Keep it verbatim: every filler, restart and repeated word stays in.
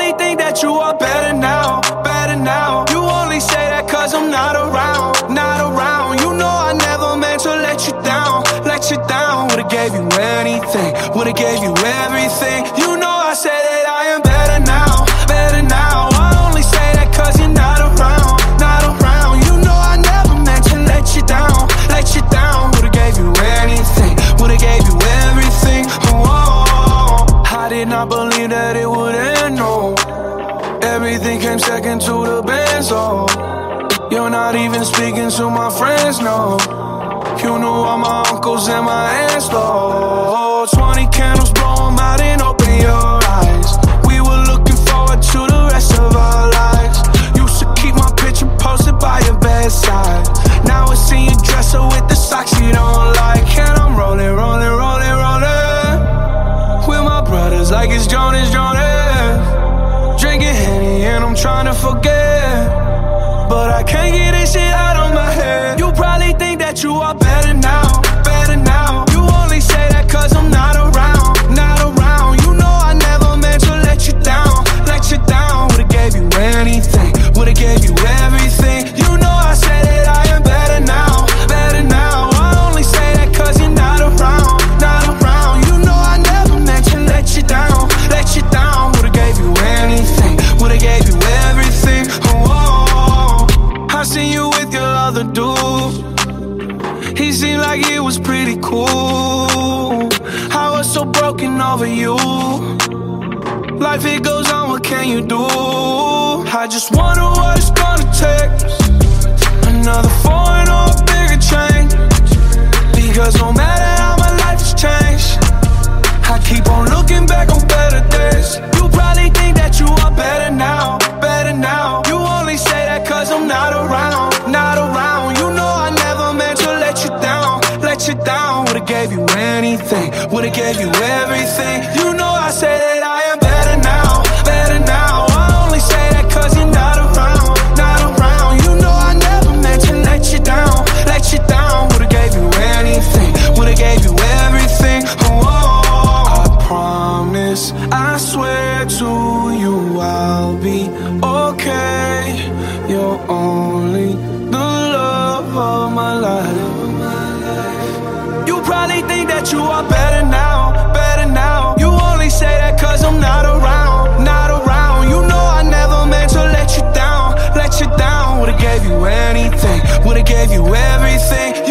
probably think that you are better now, better now. You only say that cause I'm not around, not around. You know I never meant to let you down, let you down. Would've gave you anything, would've gave you everything. You know I said that I am better now, better now. I only say that cause you're not around, not around. You know I never meant to let you down, let you down. Would've gave you anything, would've gave you everything. Oh, I did not believe that it would end, no. Everything came second to the Benzo. You're not even speaking to my friends, no. You knew all my uncles and my aunts, though. Twenty candles, blow 'em out and open your eyes. We were looking forward to the rest of our lives. Used to keep my picture posted by your bedside. Now I see you dresser with the socks you don't like. And I'm rolling, rolling, rolling, rolling with my brothers like it's Jonas, Jonas. Drinking Henny and I'm trying to forget, but I can't get this shit out of my head. You probably think that you are better now, better now. You only say that cause I'm not around, not around. You know I never meant to let you down, let you down. Would've gave you anything, would've gave you everything. You know I said that I am better now, better now. I only say that cause you're not around, not around. You know I never meant to let you down, let you down. Would've gave you anything, would've gave you everything. Oh, I seen you with your other dude. He seemed like it was pretty cool. I was so broken over you. Life it goes on, what can you do? I just wonder what it's gonna take. Another foreign or a bigger change. Because no matter how my life has changed, I keep on looking back on better days. You probably think that you are better now, better now. You only say that cause I'm not around, not around. You know I never meant to let you down, let you down. Would've gave you anything, would've gave you everything. You know I say that I am better now, better now. I only say that cause you're not around, not around. You know I never meant to let you down, let you down. Would've gave you anything, would've gave you everything. Oh, I promise, I swear to you I'll be okay. You're only the love of my life. You probably think that you are better now, better now. You only say that cause I'm not around, not around. You know I never meant to let you down, let you down. Would've gave you anything, would've gave you everything.